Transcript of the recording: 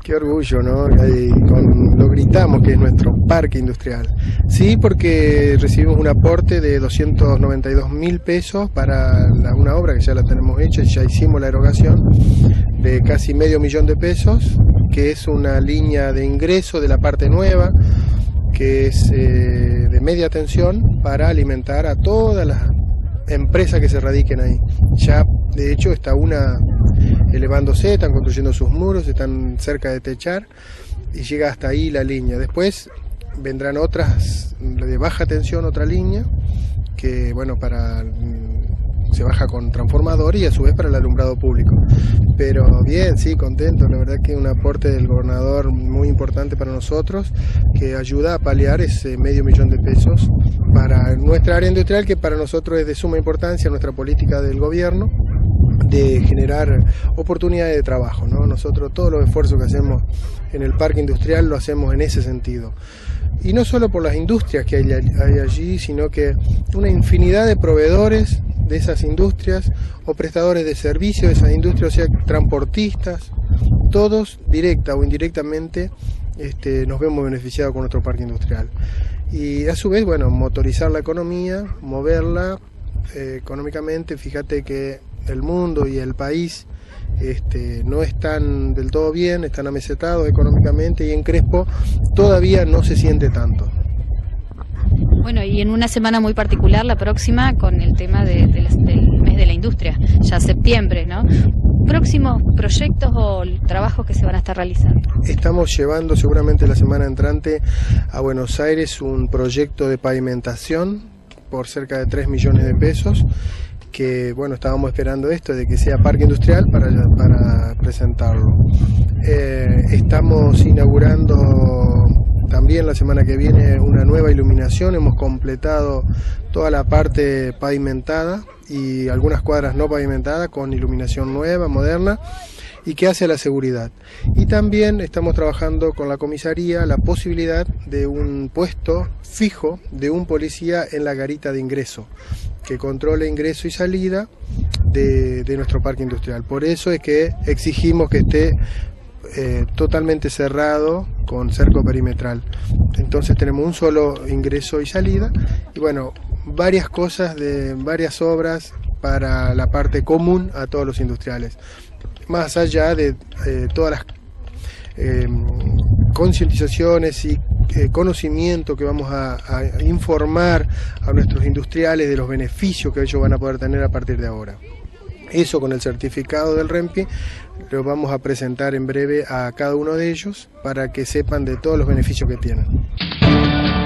Qué orgullo, ¿no? Lo gritamos que es nuestro parque industrial. Sí, porque recibimos un aporte de 292.000 pesos para una obra que ya la tenemos hecha, ya hicimos la erogación, de casi $500.000 de pesos, que es una línea de ingreso de la parte nueva, que es de media tensión para alimentar a todas las empresas que se radiquen ahí. Ya, de hecho, está una elevándose, están construyendo sus muros, están cerca de techar y llega hasta ahí la línea. Después vendrán otras de baja tensión, otra línea que, bueno, se baja con transformador y a su vez para el alumbrado público. Pero bien, sí, contento, la verdad que un aporte del gobernador muy importante para nosotros, que ayuda a paliar ese $500.000 de pesos para nuestra área industrial, que para nosotros es de suma importancia, nuestra política del gobierno de generar oportunidades de trabajo, ¿no? Nosotros todos los esfuerzos que hacemos en el parque industrial lo hacemos en ese sentido. Y no solo por las industrias que hay allí, sino que una infinidad de proveedores de esas industrias o prestadores de servicios de esas industrias, o sea, transportistas, todos directa o indirectamente nos vemos beneficiados con nuestro parque industrial. Y a su vez, bueno, motorizar la economía, moverla económicamente. Fíjate que el mundo y el país no están del todo bien, están amesetados económicamente y en Crespo todavía no se siente tanto. Bueno, y en una semana muy particular, la próxima, con el tema del mes de la industria, ya septiembre, ¿no? ¿Próximos proyectos o trabajos que se van a estar realizando? Estamos llevando seguramente la semana entrante a Buenos Aires un proyecto de pavimentación por cerca de 3 millones de pesos, que bueno, estábamos esperando esto de que sea parque industrial para presentarlo. Estamos inaugurando también la semana que viene una nueva iluminación. Hemos completado toda la parte pavimentada y algunas cuadras no pavimentadas con iluminación nueva, moderna, y que hace a la seguridad. Y también estamos trabajando con la comisaría la posibilidad de un puesto fijo de un policía en la garita de ingreso, que controle ingreso y salida de nuestro parque industrial. Por eso es que exigimos que esté totalmente cerrado con cerco perimetral. Entonces tenemos un solo ingreso y salida y bueno, varias cosas de varias obras para la parte común a todos los industriales, más allá de todas las concientizaciones y conocimiento que vamos a informar a nuestros industriales de los beneficios que ellos van a poder tener a partir de ahora. Eso con el certificado del RENPI lo vamos a presentar en breve a cada uno de ellos para que sepan de todos los beneficios que tienen.